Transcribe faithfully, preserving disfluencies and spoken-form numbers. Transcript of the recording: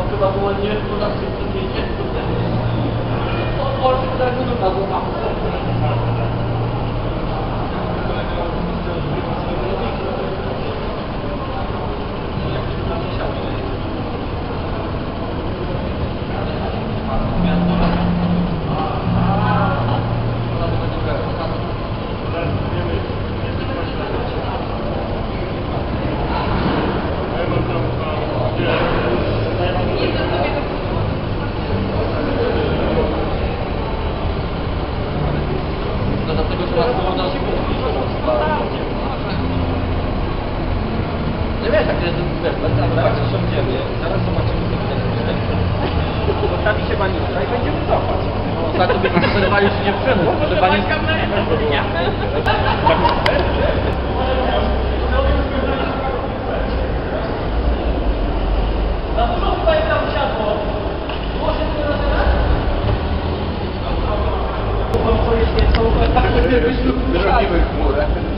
chyba było nie ponad pięćdziesiąt procent. O, o, tak wygląda, bo tam. Nie wiesz, jak jest bardzo siądziemy, zaraz zobaczymy co tutaj jest. Zostawi się manitra i będziemy cofać. Ostatnio by konserwali się nie przemysł, że pani... Nie. Na dużo tutaj tam siadło. Może to rozwiązać? To jest nie są... Robimy chmurę.